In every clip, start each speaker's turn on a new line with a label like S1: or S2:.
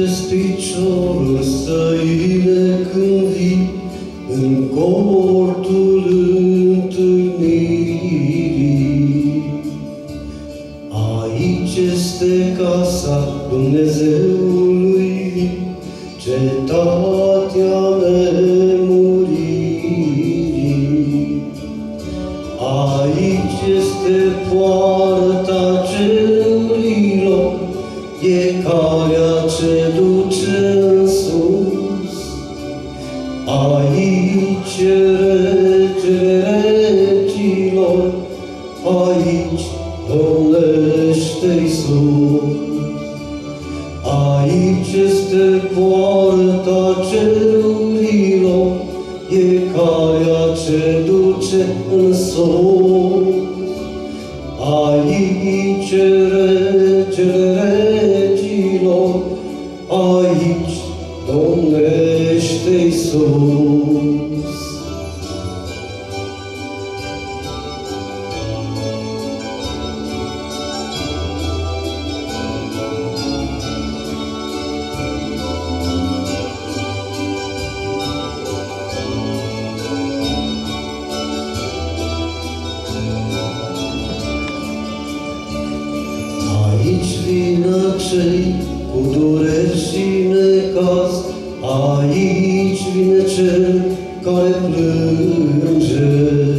S1: Dregăște-ți piciorul străine când vii în cortul întâlnirii. Aici este casa Dumnezeului, cetatea nemuririi. Aici este poarta cerurilor, e calea ce duce în sus. Aici e regele regilor, aici domnește Iisus. Aici este poarta cerurilor, e calea ce duce în sus. Aici e regele regilor, aici domnește Iisus. Aici vin cei cu dureri și necaz, aici vine cel care plânge.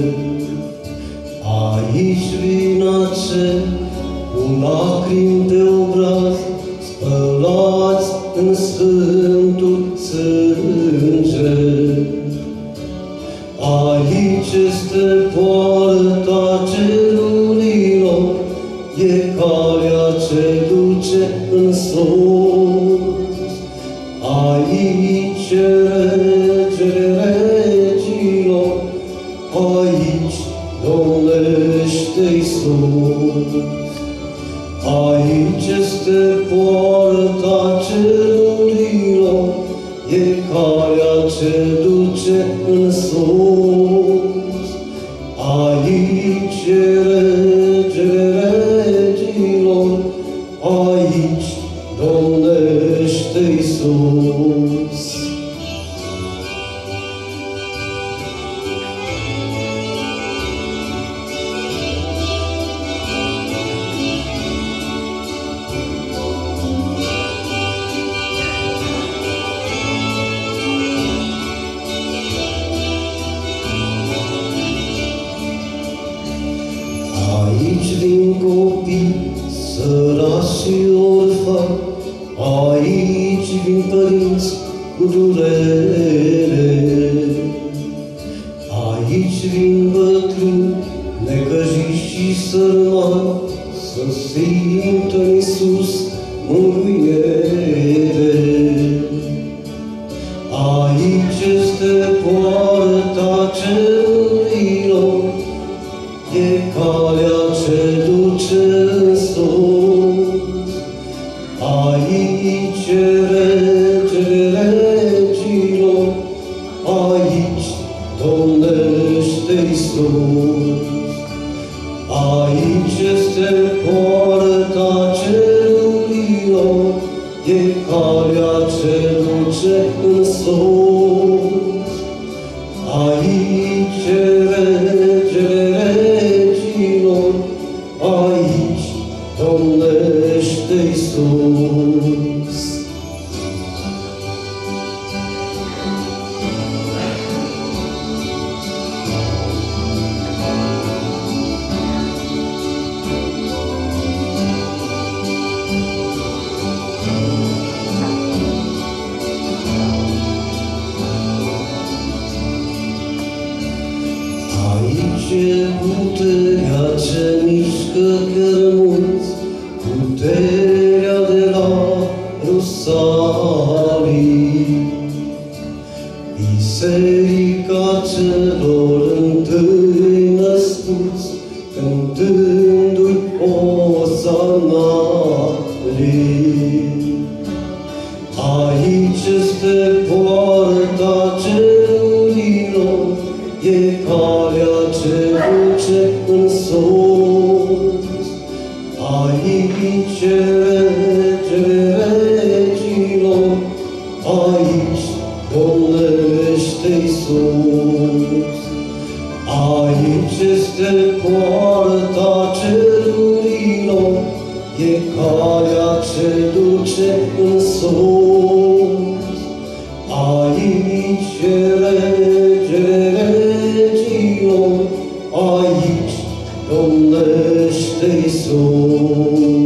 S1: Aici vin cei cu lacrimi pe obraz, spălați în sfântul sânge. Aici este poarta cerurilor, e calea ce duce în sus. Aici e regele regilor, aici domnește Iisus. Aici este poarta cerurilor, e calea ce duce în sus. Aici e regele regilor, aici domnește Iisus. Aici vin copii, săraci și orfani, aici vin părinți cu durere. Aici vin bătrâni, necăjiți și sărmani, să simtă în Iisus mângâiere. Aici este poarta cerurilor, e calea ce duce în sus. Aici e regele regilor, aici domnește Iisus. Aici este poarta cerurilor, e calea ce duce în sus. Aici e regele regilor, aici domnește Iisus. Aici e puterea ce mișcă cărmuți, puterea de la Rusalii. Biserica celor întâi născuți, cântându-i osanalii. Aici este poarta cerurilor, e calea ce duce în sus. Aici e regele regilor, este poarta cerurilor, e calea ce duce în sus. Aici e regele regilor, aici domnește Iisus.